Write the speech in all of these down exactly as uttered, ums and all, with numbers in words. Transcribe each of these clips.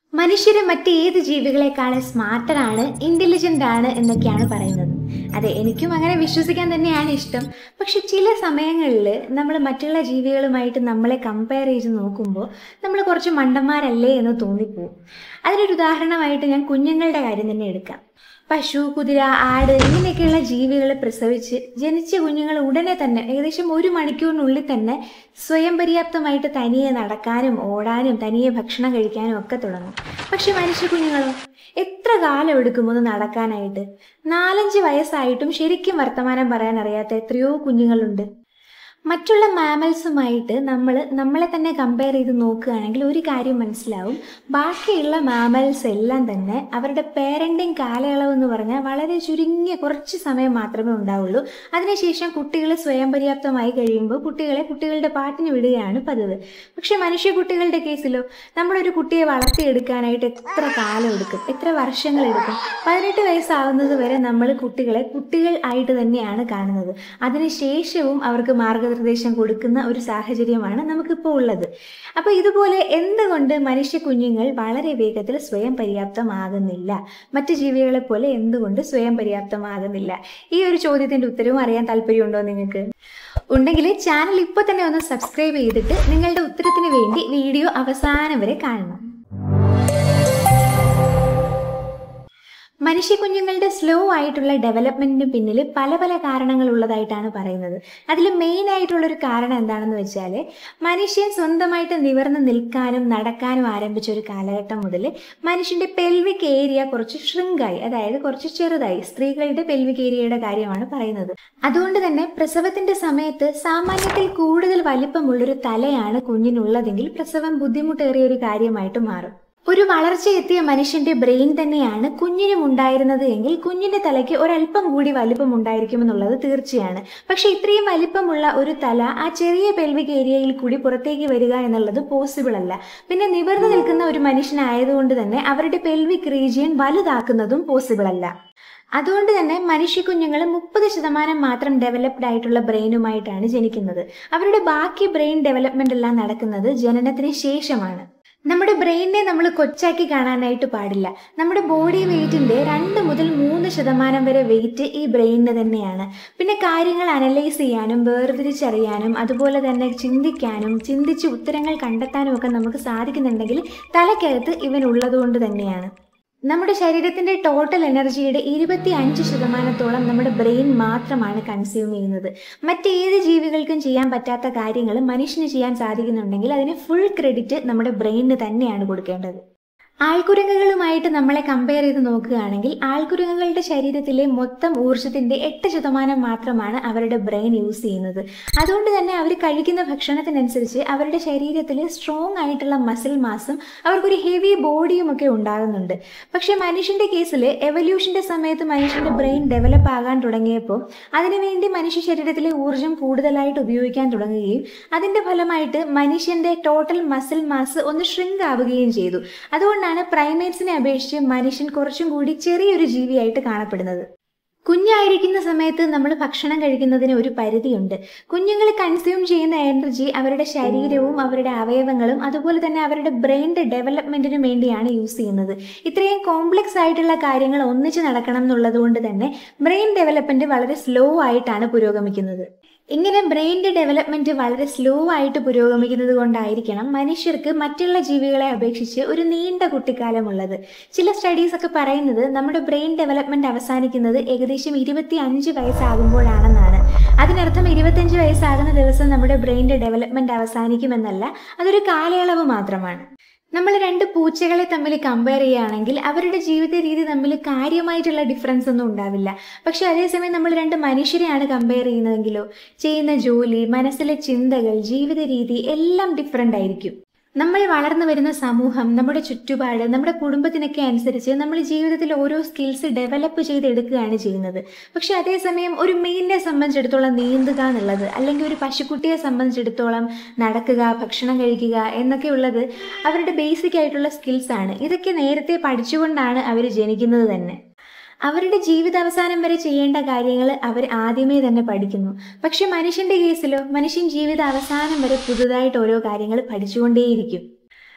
മനുഷ്യരെ മറ്റേത് ജീവികളെക്കാളും സ്മാർട്ടറാണ്, ഇന്റലിജന്റ് ആണ് എന്നൊക്കെയാണ് പറയുന്നത്. അതെ, എനിക്കും അങ്ങനെ വിശ്വസിക്കാൻ തന്നെയാണ് ഇഷ്ടം. പക്ഷെ ചില സമയങ്ങളിൽ നമ്മൾ മറ്റുള്ള ജീവികളുമായിട്ട് നമ്മളെ കമ്പയർ ചെയ്ത് നോക്കുമ്പോൾ നമ്മൾ കുറച്ച് മണ്ടന്മാരല്ലേ എന്ന് തോന്നിപ്പോവും. അതിനൊരു ഉദാഹരണമായിട്ട് ഞാൻ കുഞ്ഞുങ്ങളുടെ കാര്യം തന്നെ എടുക്കാം. പശു, കുതിര, ആട് ഇങ്ങനെയൊക്കെയുള്ള ജീവികളെ പ്രസവിച്ച് ജനിച്ച കുഞ്ഞുങ്ങൾ ഉടനെ തന്നെ ഏകദേശം ഒരു മണിക്കൂറിനുള്ളിൽ തന്നെ സ്വയം പര്യാപ്തമായിട്ട് തനിയെ നടക്കാനും ഓടാനും തനിയെ ഭക്ഷണം കഴിക്കാനും ഒക്കെ തുടങ്ങും. പക്ഷെ മനുഷ്യ കുഞ്ഞുങ്ങളോ, എത്ര കാലം എടുക്കും ഒന്ന് നടക്കാനായിട്ട്? നാലഞ്ച് വയസ്സായിട്ടും ശരിക്കും വർത്തമാനം പറയാൻ അറിയാത്ത എത്രയോ കുഞ്ഞുങ്ങളുണ്ട്. മറ്റുള്ള മാമൽസുമായിട്ട് നമ്മൾ നമ്മളെ തന്നെ കമ്പയർ ചെയ്ത് നോക്കുകയാണെങ്കിൽ ഒരു കാര്യം മനസ്സിലാവും. ബാക്കിയുള്ള മാമൽസ് എല്ലാം തന്നെ അവരുടെ പേരൻറ്റിങ് കാലയളവ് എന്ന് പറഞ്ഞാൽ വളരെ ചുരുങ്ങിയ കുറച്ച് സമയം മാത്രമേ ഉണ്ടാവുള്ളൂ. അതിനുശേഷം കുട്ടികൾ സ്വയം പര്യാപ്തമായി കഴിയുമ്പോൾ കുട്ടികളെ കുട്ടികളുടെ പാട്ടിന് വിടുകയാണ് പതിവ്. പക്ഷെ മനുഷ്യ കുട്ടികളുടെ കേസിലോ, നമ്മളൊരു കുട്ടിയെ വളർത്തിയെടുക്കാനായിട്ട് എത്ര കാലം എടുക്കും, എത്ര വർഷങ്ങൾ എടുക്കും? പതിനെട്ട് വയസ്സാവുന്നത് വരെ നമ്മൾ കുട്ടികളെ കുട്ടികൾ ആയിട്ട് തന്നെയാണ് കാണുന്നത്. അതിനുശേഷവും അവർക്ക് മാർഗ നിർദ്ദേശം കൊടുക്കുന്ന ഒരു സാഹചര്യമാണ് നമുക്കിപ്പോൾ ഉള്ളത്. അപ്പോൾ ഇതുപോലെ എന്തുകൊണ്ട് മനുഷ്യ കുഞ്ഞുങ്ങൾ വളരെ വേഗത്തിൽ സ്വയം പര്യാപ്തമാകുന്നില്ല? മറ്റു ജീവികളെ പോലെ എന്തുകൊണ്ട് സ്വയം പര്യാപ്തമാകുന്നില്ല? ഈ ഒരു ചോദ്യത്തിന്റെ ഉത്തരവും അറിയാൻ താല്പര്യമുണ്ടോ നിങ്ങൾക്ക്? ഉണ്ടെങ്കിൽ ചാനൽ ഇപ്പോൾ തന്നെ ഒന്ന് സബ്സ്ക്രൈബ് ചെയ്തിട്ട് നിങ്ങളുടെ ഉത്തരത്തിന് വേണ്ടി വീഡിയോ അവസാനം വരെ കാണണം. മനുഷ്യ കുഞ്ഞുങ്ങളുടെ സ്ലോ ആയിട്ടുള്ള ഡെവലപ്മെന്റിന് പിന്നിൽ പല പല കാരണങ്ങൾ ഉള്ളതായിട്ടാണ് പറയുന്നത്. അതിൽ മെയിൻ ആയിട്ടുള്ളൊരു കാരണം എന്താണെന്ന് വെച്ചാൽ, മനുഷ്യൻ സ്വന്തമായിട്ട് നിവർന്ന് നിൽക്കാനും നടക്കാനും ആരംഭിച്ച ഒരു കാലഘട്ടം മുതൽ മനുഷ്യന്റെ പെൽവിക് ഏരിയ കുറച്ച് ഷ്രിങ്കായി, അതായത് കുറച്ച് ചെറുതായി. സ്ത്രീകളുടെ പെൽവിക് ഏരിയയുടെ കാര്യമാണ് പറയുന്നത്. അതുകൊണ്ട് തന്നെ പ്രസവത്തിന്റെ സമയത്ത് സാമാന്യത്തിൽ കൂടുതൽ വലിപ്പമുള്ളൊരു തലയാണ് കുഞ്ഞിനുള്ളതെങ്കിൽ പ്രസവം ബുദ്ധിമുട്ടേറിയ ഒരു കാര്യമായിട്ട് മാറും. ഒരു വളർച്ചയെത്തിയ മനുഷ്യന്റെ ബ്രെയിൻ തന്നെയാണ് കുഞ്ഞിനും ഉണ്ടായിരുന്നത് എങ്കിൽ കുഞ്ഞിന്റെ തലയ്ക്ക് ഒരല്പം കൂടി വലിപ്പം ഉണ്ടായിരിക്കുമെന്നുള്ളത് തീർച്ചയാണ്. പക്ഷെ ഇത്രയും വലിപ്പമുള്ള ഒരു തല ആ ചെറിയ പെൽവിക് ഏരിയയിൽ കൂടി പുറത്തേക്ക് വരിക എന്നുള്ളത് പോസിബിൾ അല്ല. പിന്നെ നിവർന്നു നിൽക്കുന്ന ഒരു മനുഷ്യനായതുകൊണ്ട് തന്നെ അവരുടെ പെൽവിക് റീജിയൻ വലുതാക്കുന്നതും പോസിബിൾ അല്ല. അതുകൊണ്ട് തന്നെ മനുഷ്യ കുഞ്ഞുങ്ങൾ മുപ്പത് ശതമാനം മാത്രം ഡെവലപ്ഡ് ആയിട്ടുള്ള ബ്രെയിനുമായിട്ടാണ് ജനിക്കുന്നത്. അവരുടെ ബാക്കി ബ്രെയിൻ ഡെവലപ്മെന്റ് എല്ലാം നടക്കുന്നത് ജനനത്തിന് ശേഷമാണ്. നമ്മുടെ ബ്രെയിനിനെ നമ്മൾ കൊച്ചാക്കി കാണാനായിട്ട് പാടില്ല. നമ്മുടെ ബോഡി വെയ്റ്റിന്റെ രണ്ട് മുതൽ മൂന്ന് ശതമാനം വരെ വെയിറ്റ് ഈ ബ്രെയിനിന് തന്നെയാണ്. പിന്നെ കാര്യങ്ങൾ അനലൈസ് ചെയ്യാനും വേർതിരിച്ചറിയാനും അതുപോലെ തന്നെ ചിന്തിക്കാനും ചിന്തിച്ച് ഉത്തരങ്ങൾ കണ്ടെത്താനും ഒക്കെ നമുക്ക് സാധിക്കുന്നുണ്ടെങ്കിൽ തലയ്ക്കകത്ത് ഇവൻ ഉള്ളതുകൊണ്ട് തന്നെയാണ്. നമ്മുടെ ശരീരത്തിന്റെ ടോട്ടൽ എനർജിയുടെ ഇരുപത്തി അഞ്ച് ശതമാനത്തോളം നമ്മുടെ ബ്രെയിൻ മാത്രമാണ് കൺസ്യൂം ചെയ്യുന്നത്. മറ്റേത് ജീവികൾക്കും ചെയ്യാൻ പറ്റാത്ത കാര്യങ്ങൾ മനുഷ്യന് ചെയ്യാൻ സാധിക്കുന്നുണ്ടെങ്കിൽ അതിന് ഫുൾ ക്രെഡിറ്റ് നമ്മുടെ ബ്രെയിനിന് തന്നെയാണ് കൊടുക്കേണ്ടത്. ആൾക്കുരങ്ങുകളുമായിട്ട് നമ്മളെ കമ്പയർ ചെയ്ത് നോക്കുകയാണെങ്കിൽ ആൾക്കുരങ്ങുകളുടെ ശരീരത്തിലെ മൊത്തം ഊർജ്ജത്തിന്റെ എട്ട് ശതമാനം മാത്രമാണ് അവരുടെ ബ്രെയിൻ യൂസ് ചെയ്യുന്നത്. അതുകൊണ്ട് തന്നെ അവർ കഴിക്കുന്ന ഭക്ഷണത്തിനനുസരിച്ച് അവരുടെ ശരീരത്തിൽ സ്ട്രോങ് ആയിട്ടുള്ള മസിൽ മാസും അവർക്കൊരു ഹെവി ബോഡിയും ഒക്കെ ഉണ്ടാകുന്നുണ്ട്. പക്ഷെ മനുഷ്യന്റെ കേസിൽ എവല്യൂഷന്റെ സമയത്ത് മനുഷ്യന്റെ ബ്രെയിൻ ഡെവലപ്പ് ആകാൻ തുടങ്ങിയപ്പോൾ അതിനുവേണ്ടി മനുഷ്യ ശരീരത്തിലെ ഊർജ്ജം കൂടുതലായിട്ട് ഉപയോഗിക്കാൻ തുടങ്ങുകയും അതിന്റെ ഫലമായിട്ട് മനുഷ്യന്റെ ടോട്ടൽ മസിൽ മാസ് ഒന്ന് ഷ്രിങ്ക് ആവുകയും ചെയ്തു. അതുകൊണ്ട് പ്രൈമേറ്റ്സിനെ അപേക്ഷിച്ച് മനുഷ്യൻ കുറച്ചും കൂടി ചെറിയൊരു ജീവിയായിട്ട് കാണപ്പെടുന്നത്. കുഞ്ഞായിരിക്കുന്ന സമയത്ത് നമ്മൾ ഭക്ഷണം കഴിക്കുന്നതിന് ഒരു പരിധിയുണ്ട്. കുഞ്ഞുങ്ങൾ കൺസ്യൂം ചെയ്യുന്ന എനർജി അവരുടെ ശരീരവും അവരുടെ അവയവങ്ങളും അതുപോലെ തന്നെ അവരുടെ ബ്രെയിനിന്റെ ഡെവലപ്മെന്റിനും വേണ്ടിയാണ് യൂസ് ചെയ്യുന്നത്. ഇത്രയും കോംപ്ലക്സ് ആയിട്ടുള്ള കാര്യങ്ങൾ ഒന്നിച്ച് നടക്കണം എന്നുള്ളത് കൊണ്ട് തന്നെ ബ്രെയിൻ ഡെവലപ്മെന്റ് വളരെ സ്ലോ ആയിട്ടാണ് പുരോഗമിക്കുന്നത്. ഇങ്ങനെ ബ്രെയിനിന്റെ ഡെവലപ്മെന്റ് വളരെ സ്ലോ ആയിട്ട് പുരോഗമിക്കുന്നത് കൊണ്ടായിരിക്കണം മനുഷ്യർക്ക് മറ്റുള്ള ജീവികളെ അപേക്ഷിച്ച് ഒരു നീണ്ട കുട്ടിക്കാലമുള്ളത്. ചില സ്റ്റഡീസ് ഒക്കെ പറയുന്നത് നമ്മുടെ ബ്രെയിൻ ഡെവലപ്മെന്റ് അവസാനിക്കുന്നത് ഏകദേശം ഇരുപത്തി അഞ്ച് വയസ്സാകുമ്പോഴാണെന്നാണ്. അതിനർത്ഥം ഇരുപത്തിയഞ്ച് വയസ്സാകുന്ന ദിവസം നമ്മുടെ ബ്രെയിനിന്റെ ഡെവലപ്മെന്റ് അവസാനിക്കുമെന്നല്ല, അതൊരു കാലയളവ് മാത്രമാണ്. നമ്മൾ രണ്ട് പൂച്ചകളെ തമ്മിൽ കമ്പയർ ചെയ്യുകയാണെങ്കിൽ അവരുടെ ജീവിത രീതി തമ്മിൽ കാര്യമായിട്ടുള്ള ഡിഫറൻസ് ഒന്നും ഉണ്ടാവില്ല. പക്ഷെ അതേസമയം നമ്മൾ രണ്ട് മനുഷ്യരെയാണ് കമ്പയർ ചെയ്യുന്നതെങ്കിലോ ചെയ്യുന്ന ജോലി, മനസ്സിലെ ചിന്തകൾ, ജീവിത രീതി എല്ലാം ഡിഫറെൻ്റ് ആയിരിക്കും. നമ്മൾ വളർന്നു വരുന്ന സമൂഹം, നമ്മുടെ ചുറ്റുപാട്, നമ്മുടെ കുടുംബത്തിനൊക്കെ അനുസരിച്ച് നമ്മൾ ജീവിതത്തിൽ ഓരോ സ്കിൽസ് ഡെവലപ്പ് ചെയ്തെടുക്കുകയാണ് ചെയ്യുന്നത്. പക്ഷെ അതേസമയം ഒരു മീനിനെ സംബന്ധിച്ചിടത്തോളം നീന്തുക എന്നുള്ളത്, അല്ലെങ്കിൽ ഒരു പശുക്കുട്ടിയെ സംബന്ധിച്ചിടത്തോളം നടക്കുക, ഭക്ഷണം കഴിക്കുക എന്നൊക്കെ ഉള്ളത് അവരുടെ ബേസിക് ആയിട്ടുള്ള സ്കിൽസാണ്. ഇതൊക്കെ നേരത്തെ പഠിച്ചുകൊണ്ടാണ് അവർ ജനിക്കുന്നത് തന്നെ. അവരുടെ ജീവിതാവസാനം വരെ ചെയ്യേണ്ട കാര്യങ്ങൾ അവർ ആദ്യമേ തന്നെ പഠിക്കുന്നു. പക്ഷെ മനുഷ്യന്റെ കേസിലോ, മനുഷ്യൻ ജീവിത അവസാനം വരെ പുതുതായിട്ട് ഓരോ കാര്യങ്ങൾ പഠിച്ചുകൊണ്ടേയിരിക്കും.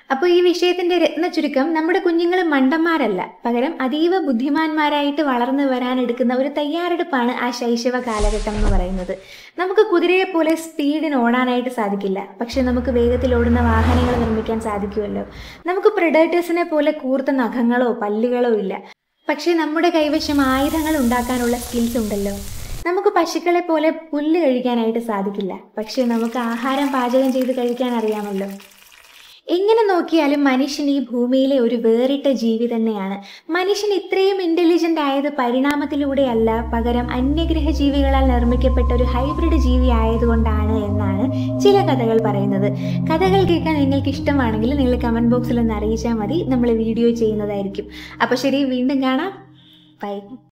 അപ്പോൾ ഈ വിഷയത്തിന്റെ രത്ന ചുരുക്കം, നമ്മുടെ കുഞ്ഞുങ്ങൾ മണ്ടന്മാരല്ല, പകരം അതീവ ബുദ്ധിമാന്മാരായിട്ട് വളർന്നു വരാൻ എടുക്കുന്ന ഒരു തയ്യാറെടുപ്പാണ് ആ ശൈശവ കാലഘട്ടം എന്ന് പറയുന്നത്. നമുക്ക് കുതിരയെ പോലെ സ്പീഡിന് ഓടാനായിട്ട് സാധിക്കില്ല, പക്ഷെ നമുക്ക് വേഗത്തിൽ ഓടുന്ന വാഹനങ്ങൾ നിർമ്മിക്കാൻ സാധിക്കുമല്ലോ. നമുക്ക് പ്രെഡേറ്റേഴ്സിനെ പോലെ കൂർത്ത നഖങ്ങളോ പല്ലുകളോ ഇല്ല, പക്ഷെ നമ്മുടെ കൈവശം ആയുധങ്ങൾ ഉണ്ടാക്കാനുള്ള സ്കിൽസ് ഉണ്ടല്ലോ. നമുക്ക് പശുക്കളെ പോലെ പുല്ല് കഴിക്കാനായിട്ട് സാധിക്കില്ല, പക്ഷെ നമുക്ക് ആഹാരം പാചകം ചെയ്ത് കഴിക്കാൻ അറിയാമല്ലോ. എങ്ങനെ നോക്കിയാലും മനുഷ്യൻ ഈ ഭൂമിയിലെ ഒരു വേറിട്ട ജീവി തന്നെയാണ്. മനുഷ്യൻ ഇത്രയും ഇൻ്റലിജൻ്റ് ആയത് പരിണാമത്തിലൂടെയല്ല, പകരം അന്യഗ്രഹ ജീവികളാൽ നിർമ്മിക്കപ്പെട്ട ഒരു ഹൈബ്രിഡ് ജീവി ആയതുകൊണ്ടാണ് എന്നാണ് ചില കഥകൾ പറയുന്നത്. കഥകൾ കേൾക്കാൻ നിങ്ങൾക്ക് ഇഷ്ടമാണെങ്കിൽ നിങ്ങൾ കമൻറ്റ് ബോക്സിൽ ഒന്ന് അറിയിച്ചാൽ മതി, നമ്മൾ വീഡിയോ ചെയ്യുന്നതായിരിക്കും. അപ്പോൾ ശരി, വീണ്ടും കാണാം. ബൈ.